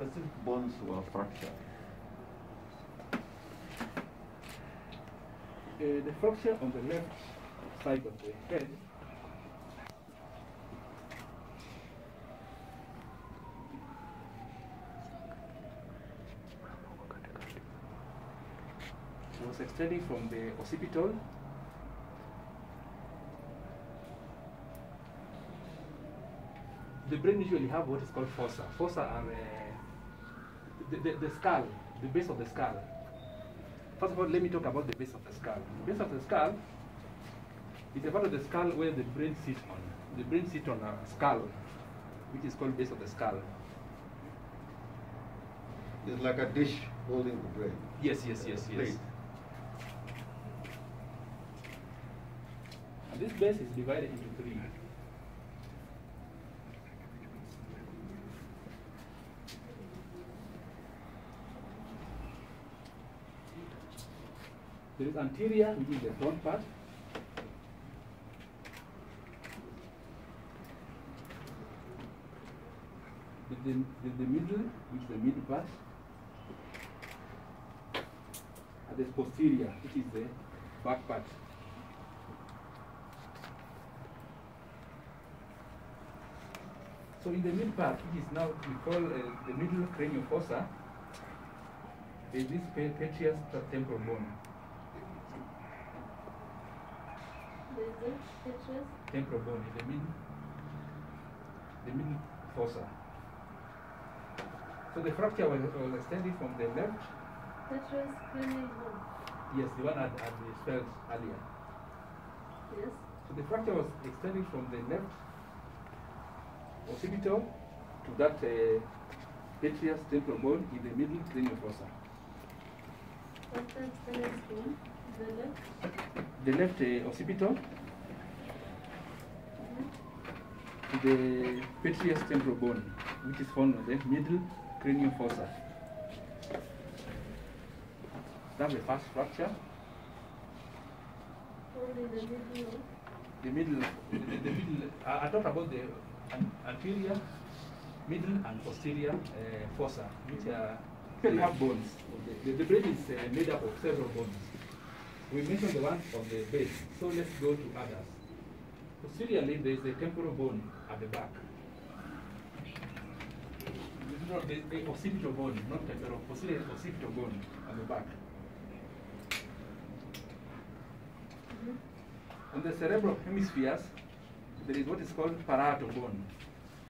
specific bones were fractured? The fracture on the left side of the head was extending from the occipital the brain usually have what is called fossa. Fossa are the skull, the base of the skull. First of all, let me talk about the base of the skull. The base of the skull is a part of the skull where the brain sits on. The brain sits on a skull, which is called base of the skull. It's like a dish holding the brain. Yes. Plate. And this base is divided into three. There is anterior, which is the front part. The middle, which is the middle part. And there's posterior, which is the back part. So in the middle part, which is now we call the middle cranial fossa, there is this petrous temporal bone. Temporal bone is the middle fossa. So the fracture was extended from the left. Petrous cranial bone. Yes, the one I spelled earlier. Yes. So the fracture was extended from the left occipital to that petrous temporal bone in the middle cranial fossa. What's the next one? The left? The left occipital to the petrous temporal bone, which is found on the middle cranial fossa. That's the first fracture. Only the middle. The middle, I talked about the anterior, middle, and posterior fossa, which are have bones. The brain is made up of several bones. We mentioned the one on the base, so let's go to others. Posteriorly, there is the temporal bone at the back. The occipital bone, not temporal, posterior occipital bone at the back. On the cerebral hemispheres, there is what is called parietal bone.